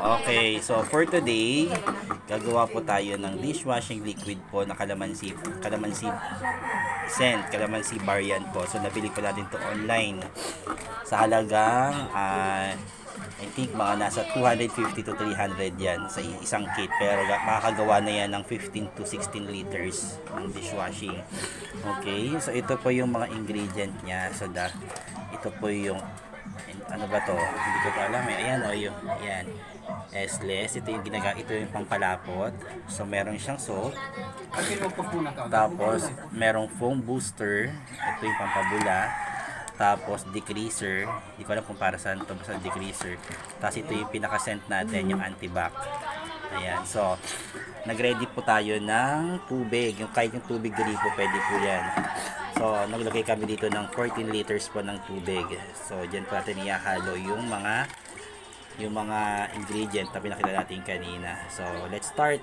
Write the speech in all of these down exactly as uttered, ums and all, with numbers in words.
Okay, so for today, gagawa po tayo ng dishwashing liquid po na kalamansi, kalamansi scent, kalamansi variant po. So nabili po natin to online sa halagang uh, I think mga nasa two fifty to three hundred yan sa isang kit, pero makakagawa na yan ng fifteen to sixteen liters ng dishwashing. Okay, so ito po yung mga ingredient niya. So da, ito po yung ano ba to? Hindi ko pa alam eh. Ayan o, yung ayan. S-less. Ito yung ginaga, ito yung pangpalapot. So meron siyang salt. Tapos merong foam booster. Ito yung pampabula. Tapos decreaser. Hindi ko alam kung para saan ito, basta decreaser. Tapos ito yung pinaka-scent natin, yung antibac. Ayan. So nag-ready po tayo ng tubig. Yung kahit yung tubig gripo, pwede po yan. So, naglagay kami dito ng fourteen liters po ng tubig. So, dyan po natin ihahalo yung mga yung mga ingredient na pinakita natin kanina. So, let's start.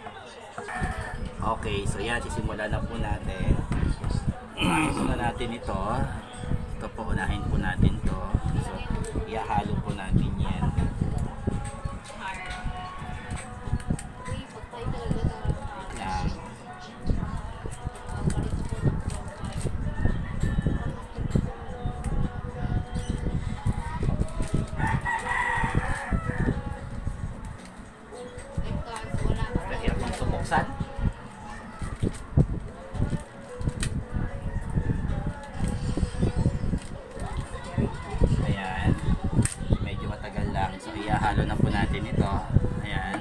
Okay, so yan, sisimula na po natin. Simulan natin ito. Ito po, unahin po natin to. So, ihahalo po natin yan. Ayan, medyo matagal lang. So ihahalo na po natin ito. Ayan.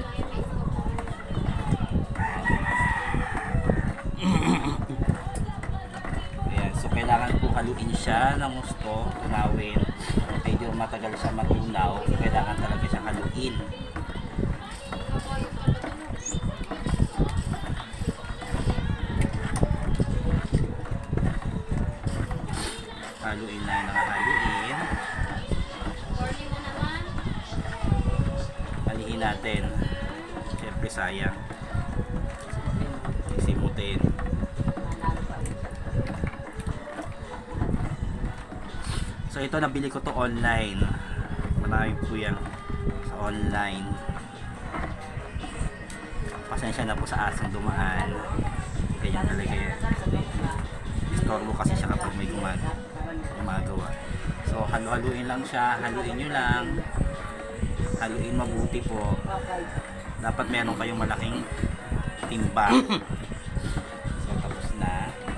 Ayan, so kailangan po haluin siya ng gusto, tunawin. Medyo matagal siya matunaw, kailangan talaga siyang haluin. Haluin na nakahaluin. Haliin natin. Siyempre sayang. Simutin. So ito, nabili ko to online. Marami po yan sa online. Pasensya na po sa asang dumaan. Ganyan talaga yan. Istorbo kasi siya kapag may gumagawa. Gumagawa. So halu-haluin lang siya, haluin nyo lang. Haluin mabuti po. Dapat meron kayong malaking timba. So tapos na.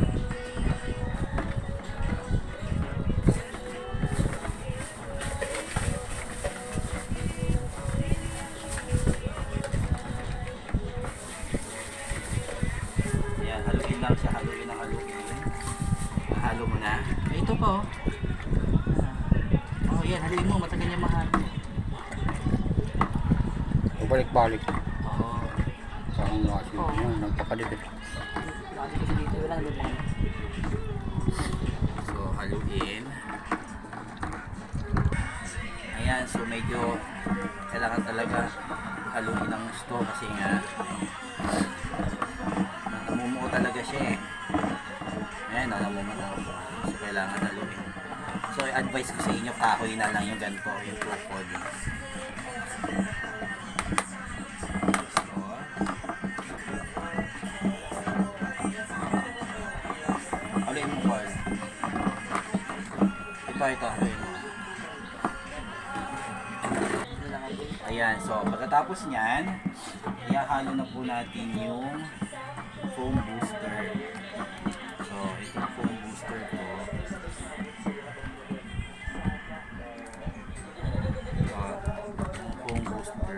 Ayan, haluin lang siya, haluin ang haluin. Halo mo na. Eh, ito po. Oh, yan. Haluin mo. Matagal niya mahalo. Balik-balik. Oo. Parang washing. Oh. Yan. Nagpakadikit. So, haluin. Ayan. So, medyo kailangan talaga haluin ang gusto kasi nga namumuo talaga siya eh. Ayan, namumuo. So, kailangan haluin. So, i-advise ko sa inyo, kahoy na lang yung ganito, yung tukod. So, haluin mo, Paul. Ito, ito, haluin mo. Ayan, so, pagkatapos nyan, ihahalo na po natin yung foam booster. So, itong foam booster po. So, itong foam booster.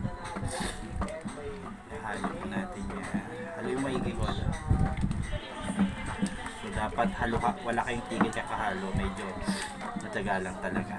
Ihahalo po natin yan. Halo yung maigi ko. So, dapat halo ka, wala kayong tigil kakahalo. Medyo matagal lang talaga.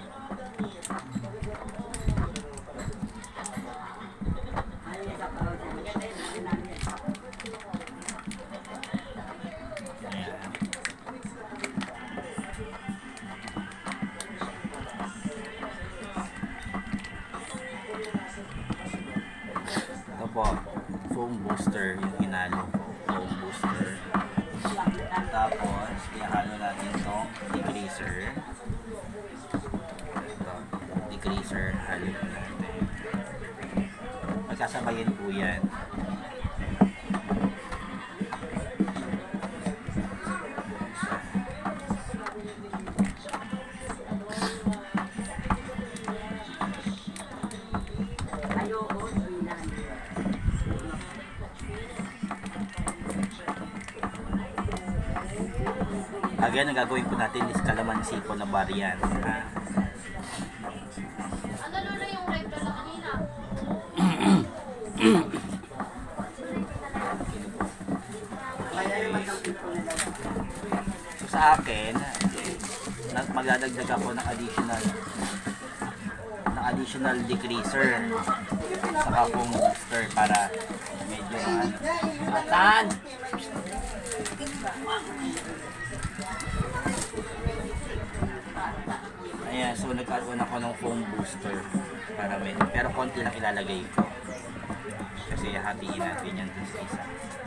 Ito po, foam booster yung hinalo ko. Foam booster. Tapos, ihalo natin itong decreaser. Ito, decreaser, halo natin. magkasabayan po yan. Again, ang gagawin po natin is calamansi po na variant. Ha? Ano na yung ripe na kanina? So sa akin, magdadagdag ako ng additional ng additional decreaser saka pong booster para medyo ano. Tan! Ayan, so nag-add-on ako ng foam booster para may, pero konti lang ilalagay ko kasi hatiin natin yan dun sa isa.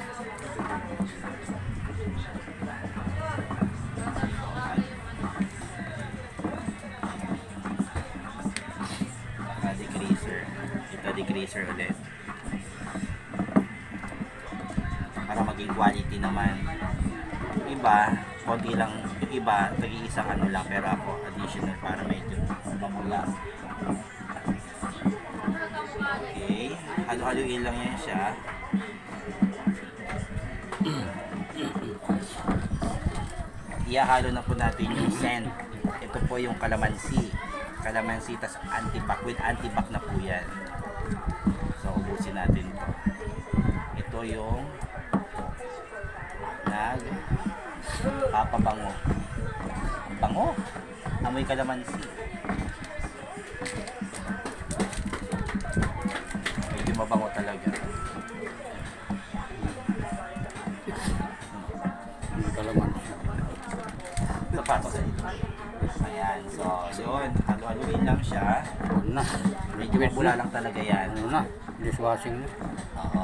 Saka decreaser, ito decreaser ulit para maging quality naman. Iba, konti lang, yung iba, tag-iisang ano lang, pero ako additional para medyo mamula. Okay, halo-haloin lang yan siya. Ihahalo na po natin yung scent. Ito po yung calamansi. Calamansi, tas antibac, with antibac na po yan. So, ubusin natin to. Ito yung nag papabango. Ang bango. Amoy calamansi. Medyo mabango talaga. May kalamansi. Sapatos sa ito. Ayan. So, yun. Halo-haloin lang siya. Ano na? Medyo mabula lang talaga yan. Ano na? Dishwashing na. Oo.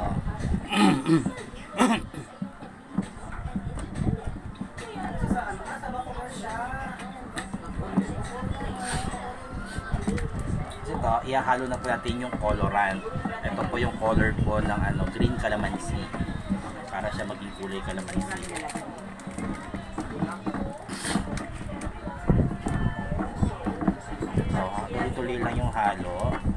Ito, ihahalo na po natin yung colorant. Ito po yung color po ng ano, green calamansi para siya maging kulay calamansi. So, tuloy-tuloy lang yung halo.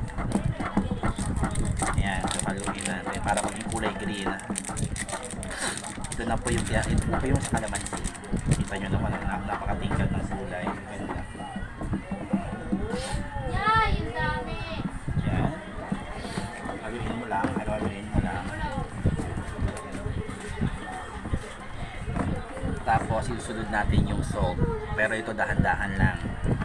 Ayan, so haluin natin para maging kulay green. Ito na po yung, ito na po yung calamansi. Kita nyo naman, napakatingkad ng kulay. Ganda. Yay! Yung dami! Yan. Haluin mo lang, haluin mo lang. Tapos, susunod natin yung salt. Pero ito dahan-dahan lang.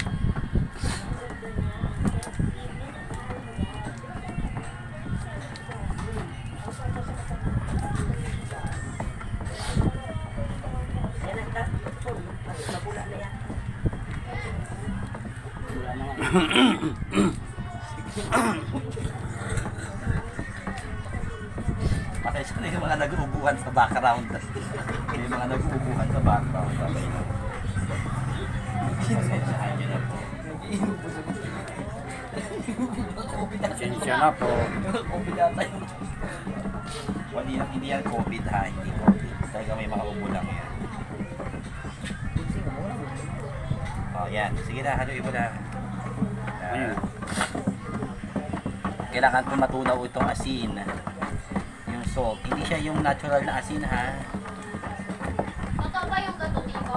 Pasensya na yung mga nag-uubuhan sa background. Yung mga nag-uubuhan sa background. Pasensyahan nyo na po. Pasensya na po. COVID ata yun. Hindi, hindi yan COVID ha, hindi COVID. Talaga may mga ubo lang yan. Oh, yan. Sige na, haluin mo na. Uh, kailangan po matunaw itong asin. Yung salt. Hindi siya yung natural na asin ha. Totoo ba yung gato dito?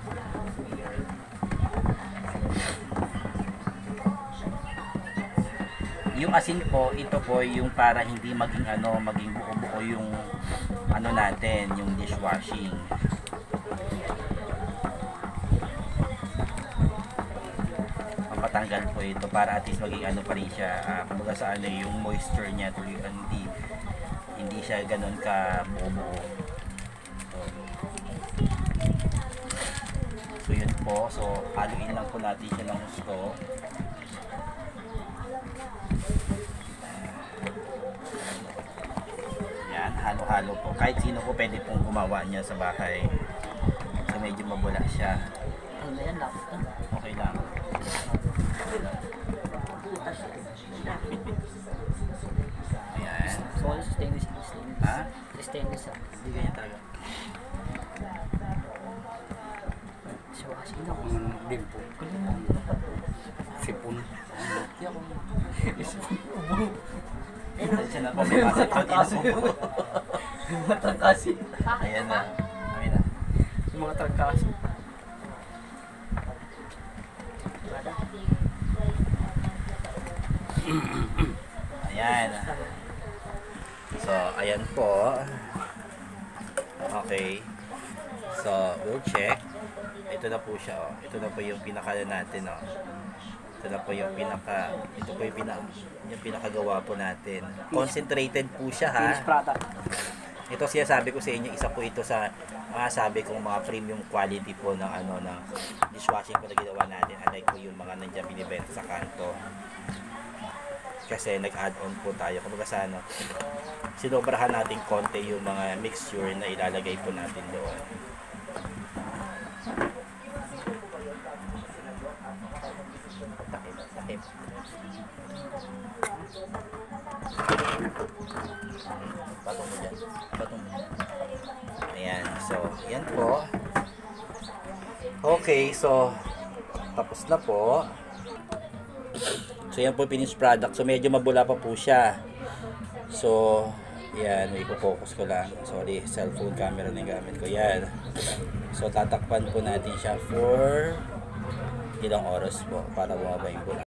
Yung asin po, ito po yung para hindi maging ano, maging buo-buo yung ano natin, yung dishwashing. Papatanggal po ito para at least maging ano pa rin siya, uh, kumbaga sa ano yung moisture niya, tuloy, uh, hindi hindi siya ganun ka buo-buo. So, so yun po, so haluin lang po natin siya ng gusto. Yan, halo-halo po. Kahit sino po pwede pong gumawa niya sa bahay. So medyo mabula siya. Okay lang. Ayan. stainless ah. Hindi ganyan talaga. Dishwashing ako. Ang din po. Sipon. Hindi ako. Siya na po, may pasat ko dito. Yung mga trangkasi. Ayan na. Amin na. Yung mga trangkasi. Ayan. So, ayan po. Okay. So, we'll check. Ito na po siya, oh. Ito na po yung pinaka natin, oh. Ito na po yung pinaka, ito po yung pinaka, yung pinakagawa po natin. Concentrated po siya, ha. Finished product. Ito siya sabi ko sa inyo, isa po ito sa mga sabi kong mga premium quality po ng ano ng dishwashing po na ginawa natin. Unlike po yung mga nandiyan binibenta sa kanto. Kasi nag-add-on po tayo. Kumbaga sa ano, sinobrahan natin konti yung mga mixture na ilalagay po natin doon. Takip, takip. Patong mo dyan. Patong mo. Ayan. So, yan po. Okay. So, tapos na po. So, yan po finished product. So, medyo mabula pa po siya. So, yan. May focus ko lang. Sorry. Cellphone camera na yung gamit ko. Yan. So, tatakpan po natin siya for ilang oras po para bumaba yung bula.